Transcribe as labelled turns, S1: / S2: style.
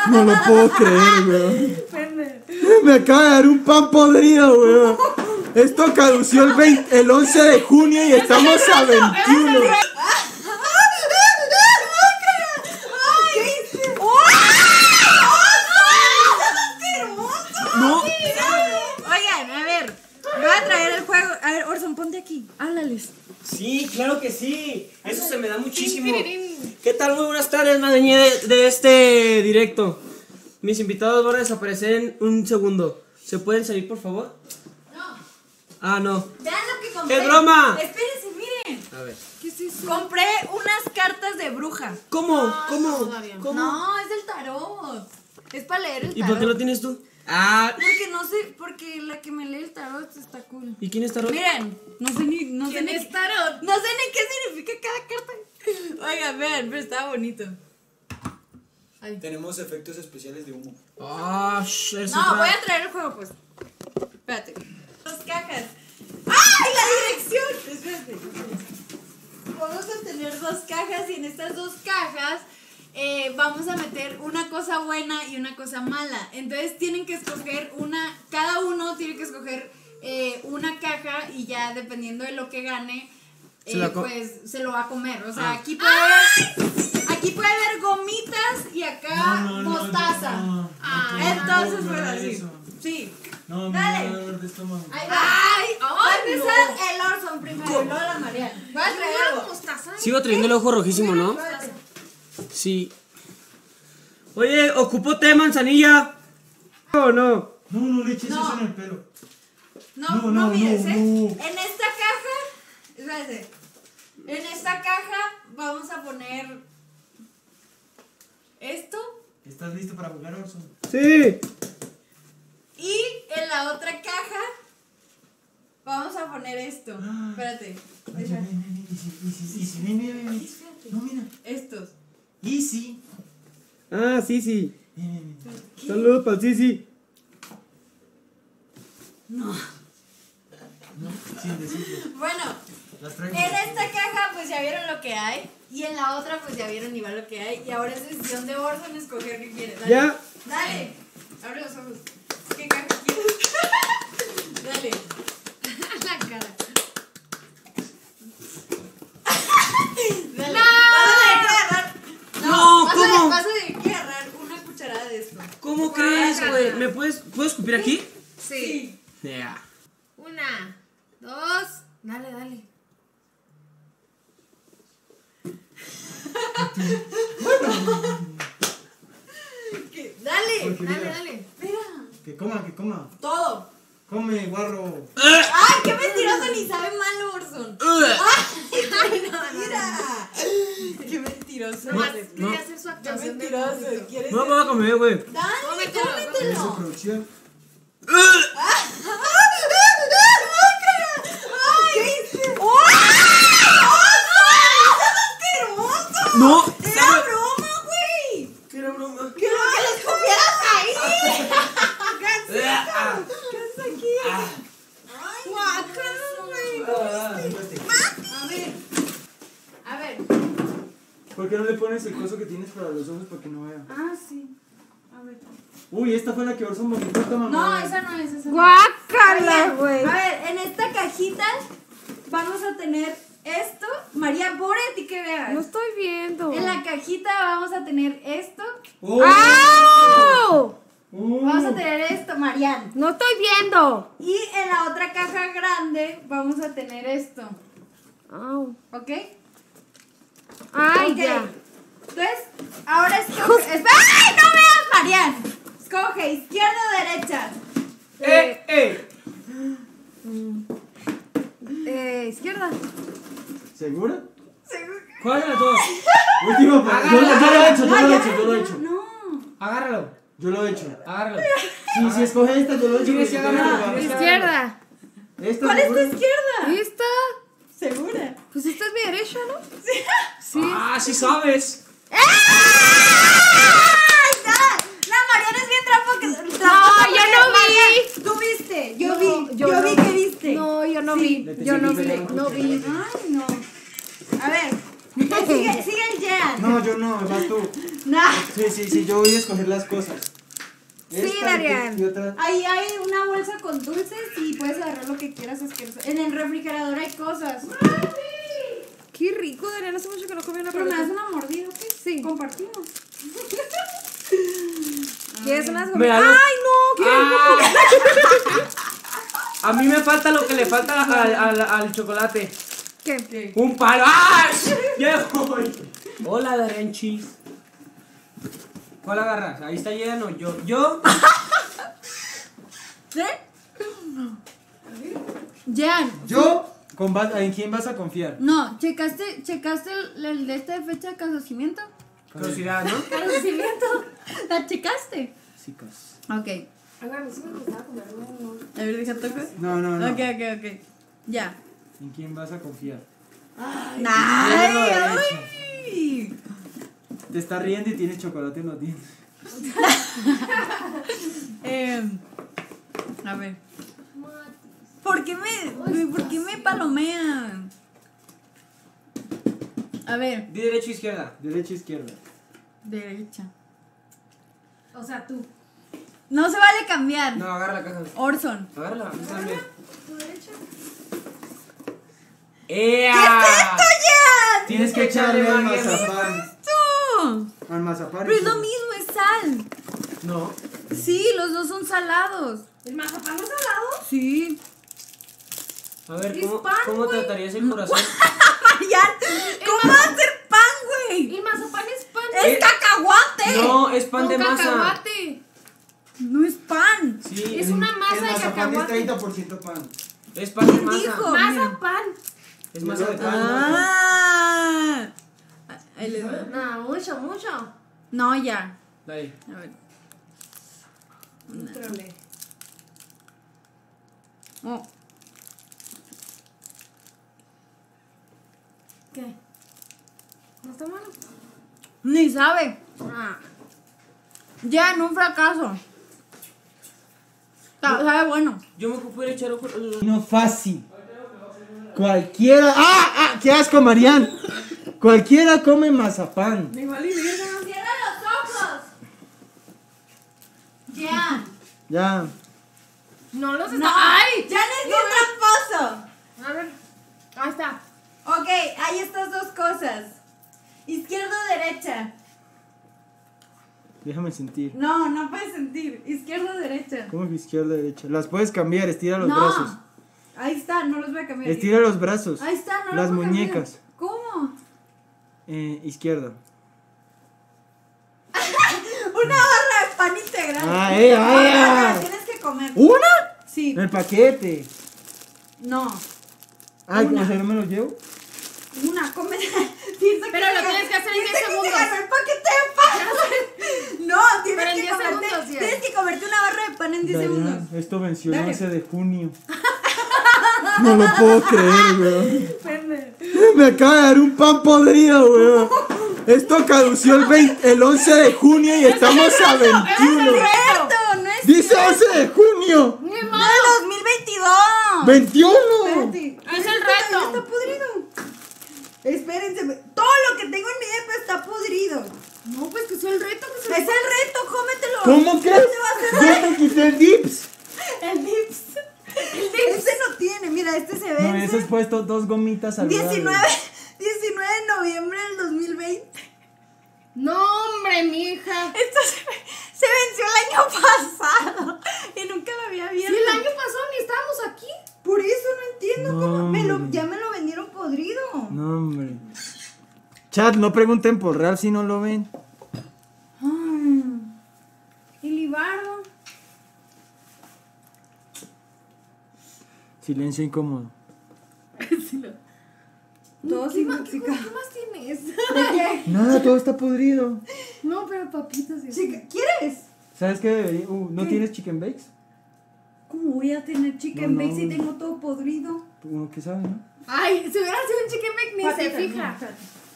S1: No lo puedo creer, weón. Me acaba de dar un pan podrido, weón. Esto cadució el 11 de junio y estamos a 21.
S2: No. Oigan, a ver. Voy a traer el juego. A ver, Orson, ponte aquí. Háblales.
S3: Sí, claro que sí. Eso se me da muchísimo. ¿Qué tal? Muy buenas tardes, madreña de este directo. Mis invitados van a desaparecer en un segundo. ¿Se pueden salir, por favor?
S2: No.
S3: Ah, no.
S2: Vean lo que compré.
S3: ¡Es broma!
S2: Espérense, miren.
S3: A ver.
S2: ¿Qué es eso? Compré unas cartas de bruja.
S3: ¿Cómo? ¿Cómo?
S2: No, es del tarot. Es para leer el tarot.
S3: ¿Y por qué lo tienes tú? Ah.
S2: Porque no sé, porque la que me lee el tarot está cool.
S3: ¿Y quién es tarot?
S2: Miren, no sé ni
S4: ¿Quién es tarot?
S2: No sé ni qué significa cada carta. Oigan, vean, pero está bonito.
S1: Tenemos efectos especiales de humo.
S3: Ah,
S2: No, voy a traer el juego, pues. Espérate. Dos cajas. ¡Ay, la dirección! Espérate. Vamos a tener dos cajas y en estas dos cajas vamos a meter una cosa buena y una cosa mala. Entonces tienen que escoger una, cada uno tiene que escoger una caja y ya dependiendo de lo que gane, pues se lo va a comer. O sea, aquí puede haber gomitas y acá mostaza. Entonces pues así. Sí.
S1: No,
S2: dale.
S1: dolor de estómago.
S2: Ay, va a empezar el Orson primero, luego la Mariana. Voy a traer algo.
S3: Sigo trayendo el ojo rojísimo, ¿no? Sí. Oye, ¿ocupo té, manzanilla? ¿O no?
S1: No le eches
S2: No.
S1: eso en el pelo.
S2: No mires,
S1: no.
S2: En esta caja, espérate. En esta caja vamos a poner esto.
S1: ¿Estás listo para jugar, Orson?
S3: Sí.
S2: Y en la otra caja vamos a poner esto. Espérate.
S1: Easy, ven.
S2: Espérate.
S1: No, mira.
S2: Estos.
S1: Easy.
S3: Ah, sí.
S1: Ven.
S3: Saludos para sí.
S2: No.
S1: Sin decirlo.
S2: Bueno,
S1: Las traigo.
S2: en esta caja pues ya vieron lo que hay. Y en la otra pues ya vieron igual lo que hay. Y ahora es decisión de Orson escoger qué quiere. Dale.
S3: Ya.
S2: Dale. Abre los ojos. ¿Qué caja quieres? Dale.
S4: La cara.
S2: Dale.
S4: ¡No!
S2: Vas a tener que agarrar.
S3: No, ¿cómo?
S2: Vas a tener que agarrar una cucharada de esto.
S3: ¿Cómo crees, güey? ¿Me puedes escupir aquí?
S4: Sí.
S3: Ya.
S4: 1, 2. Dale.
S2: Dale.
S4: Dale.
S2: Mira.
S1: Que coma.
S2: Todo.
S1: Come, guarro.
S2: ¡Ay, qué mentiroso! Ni sabe mal, Orson. ¡Ay, no, mira! ¡Qué mentiroso!
S4: Nomás
S2: eres.
S4: quería hacer su
S2: ¡Qué
S4: actuación de
S2: mentiroso!
S4: público.
S2: ¿Quieres
S3: No me voy a comer, güey.
S2: ¡Dale,
S4: Cómetelo.
S1: Eso,
S2: cómetelo!
S1: producción.
S3: No.
S2: ¡Era broma, güey!
S3: ¿Qué era broma?
S2: ¡Quiero que les cupieras ahí! ¿Qué haces aquí? ¡Ay, guácala, güey! A ver.
S1: ¿Por qué no le pones el coso que tienes para los ojos para que no vea?
S2: Ah, sí. A ver.
S1: Uy, esta fue la que Orson vomitó, mamá.
S2: No, esa no es.
S4: Guácala, güey.
S2: A ver, en esta cajita vamos a tener esto. María, pobre a ti que veas.
S4: No estoy viendo.
S2: En la cajita vamos a tener esto.
S4: ¡Au!
S2: Vamos a tener esto, Marian.
S4: No estoy viendo.
S2: Y en la otra caja grande vamos a tener esto.
S4: Au.
S2: ¿Ok?
S4: Ay,
S2: Ok.
S4: ya.
S2: Entonces, ahora escoge. ¡Ay, no veas, Marian! Escoge, izquierda o derecha.
S4: Izquierda.
S1: ¿Segura?
S3: ¿Cuál de las dos?
S1: Último, yo lo he hecho.
S2: No.
S3: Agárralo.
S1: Yo lo he hecho.
S3: Agárralo.
S1: Si escoge esta, yo lo he hecho.
S3: Tienes que agarrar.
S4: Izquierda.
S2: ¿Cuál es tu izquierda?
S4: ¿Esta?
S2: ¿Segura?
S4: Pues esta es mi derecha, ¿no? Sí.
S3: Ah, sí sabes.
S2: ¡Ay, ya! La Mariana es bien tramposa.
S4: No, yo no vi.
S2: Mariana, tú viste. Yo
S4: No,
S2: vi.
S4: yo
S2: Yo
S4: no.
S2: vi que viste.
S4: No, yo no
S2: Sí.
S4: vi. Yo no vi. No vi.
S2: Ay, no. A ver. Sigue el Jean.
S1: No, yo no, vas tú.
S2: Nah.
S1: Sí, yo voy a escoger las cosas.
S4: Sí,
S1: Esta
S4: Darian.
S1: y otra.
S2: Ahí hay una bolsa con dulces y puedes agarrar lo que quieras asqueroso. En el refrigerador hay cosas.
S4: Qué rico, Darian. Hace mucho que no comí una
S2: Pero me das
S4: paleta.
S2: una mordida, ¿ok?
S4: Sí.
S2: Compartimos.
S4: ¿Quieres unas
S3: Me da
S4: gomitas?
S3: los-
S4: ¡Ay, no! ¿Qué?
S3: A mí me falta lo que le falta al chocolate.
S4: ¿Qué?
S3: Un palo. ¡Ah! Ya voy. Hola, Darian Cheese. ¿Cuál agarras? Ahí está lleno. Yo.
S2: ¿Sí? Jan.
S1: Yo, ¿en quién vas a confiar?
S2: No, ¿checaste el de esta fecha de conocimiento?
S3: Curiosidad, ¿no?
S2: ¿Conocimiento? ¿La checaste?
S1: Chicas.
S2: Ok.
S4: A mí sí me gustaba comer un...
S2: A ver, deja tocar.
S1: No.
S2: Ok. Ya.
S1: ¿En quién vas a confiar?
S2: ¡Ay!
S1: derecha.
S2: ¡Ay!
S1: Te estás riendo y tienes chocolate en los dientes.
S2: A ver. ¿Por qué me palomean? A ver,
S3: Di derecha, izquierda.
S1: Derecha, izquierda.
S2: derecha.
S4: O sea, tú.
S2: No se vale cambiar.
S3: No, agarra la caja.
S2: Orson.
S3: Agárrala. También.
S4: ¿Tu derecha?
S3: ¡Ea!
S2: ¡Jan!
S1: Tienes que echarle al
S3: más.
S1: mazapán.
S2: ¡Esto!
S1: Al mazapán.
S2: Pero es lo mismo, es sal.
S3: No.
S2: Sí, los dos son salados.
S4: ¿El mazapán no es salado?
S2: Sí.
S3: A ver,
S4: Es
S3: ¿cómo
S4: pan, güey.
S3: tratarías el corazón?
S2: Jan, ¿cómo va a ser pan, güey?
S4: El mazapán es pan.
S2: ¡Es cacahuate!
S3: No, es pan
S4: Con
S3: de masa.
S4: cacahuate.
S2: No es pan.
S3: Sí,
S4: Es una masa
S1: El
S4: de
S1: mazapán
S4: cacahuate.
S1: es 30% pan.
S3: es pan de masa.
S2: Dijo.
S4: Mazapán.
S3: Es masa de pan.
S2: Ah. Ahí les va.
S4: No, mucho.
S2: No, ya.
S3: Dale.
S2: A ver.
S4: Trole.
S2: Oh.
S4: ¿Qué? ¿No está malo?
S2: Ni sabe.
S4: Ah.
S2: Ya, en un fracaso. Sabe bueno.
S3: Yo me puedo echar ojo.
S1: No fácil. Cualquiera. ¡Ah! ¡Qué asco, Marian! Cualquiera come mazapán.
S4: Me vale verga.
S2: ¡Cierra los ojos! Ya.
S1: Ya.
S4: No los está.
S2: No.
S4: ¡Ay!
S2: ¡Ya no es bien tramposo!
S4: A ver. Ahí está.
S2: Ok, hay estas dos cosas. Izquierda o derecha.
S1: Déjame sentir.
S2: No puedes sentir. Izquierda o derecha.
S1: ¿Cómo que izquierda, derecha? Las puedes cambiar, estira los
S2: No.
S1: brazos.
S2: Ahí está, no los voy a cambiar.
S1: Estira los brazos.
S2: Ahí está, no
S1: Las
S2: los voy a cambiar.
S1: muñecas.
S2: ¿Cómo?
S1: Izquierda.
S2: Una barra de pan integral.
S1: ¡Ah!
S2: Tienes que comer.
S1: ¿Una?
S2: Sí.
S1: El paquete.
S2: No.
S1: Ay,
S2: Una.
S1: ¿cómo se no me lo llevo?
S2: Una, come.
S4: Pero lo tienes que hacer en 10 segundos.
S2: Ganó el paquete de pan. No,
S4: Pero en
S2: tienes que
S4: 10
S2: comerte.
S4: segundos, ya.
S2: Tienes que comerte una barra de pan en 10
S1: Darian,
S2: segundos.
S1: esto venció el
S2: Dale.
S1: 11 de junio. No lo puedo creer, weón.
S4: Pende.
S1: Me acaba de dar un pan podrido, weón. Esto cadució el 11 de junio y estamos a 21.
S2: Cierto, no es
S1: Dice 11 de junio.
S4: ¡Ni
S2: No,
S4: modo!
S2: 2022.
S1: 21.
S2: Espérate.
S4: Es el
S2: Esto
S4: reto.
S2: ya está podrido. Espérense, todo lo que tengo en mi depa está podrido.
S4: No, pues que sea el reto. Que
S2: Es el reto, cómetelo.
S1: ¿Cómo que?
S2: ¿Qué te va a hacer?
S1: Yo te quité el dips.
S2: El dips. Este no tiene, mira, este se
S1: Me
S2: vence.
S1: hubieses puesto 2 gomitas saludables.
S2: 19 de noviembre del 2020.
S4: No, hombre, mija.
S2: Esto se venció el año pasado y nunca lo había
S4: Si
S2: abierto.
S4: el año pasado ni estábamos aquí.
S2: Por eso no entiendo
S1: No,
S2: cómo
S1: hombre.
S2: ya me lo vendieron podrido.
S1: No, hombre. Chat, no pregunten por real si no lo ven.
S2: Y Libardo.
S1: Silencio incómodo.
S2: Todos
S4: ¿Qué
S2: intoxicados.
S4: más tienes?
S2: ¿De qué?
S1: Nada, todo está podrido.
S4: No, pero papitas. y así.
S2: Chica, ¿quieres?
S1: ¿Sabes qué debería? ¿No
S2: ¿Qué?
S1: tienes chicken bakes?
S2: ¿Cómo voy a tener chicken
S1: No, no.
S2: bakes si tengo todo podrido?
S1: Uno que sabe, ¿no?
S4: Ay, si hubiera sido un chicken bake ni se
S2: Patitas,
S4: fija.
S2: no, patitas.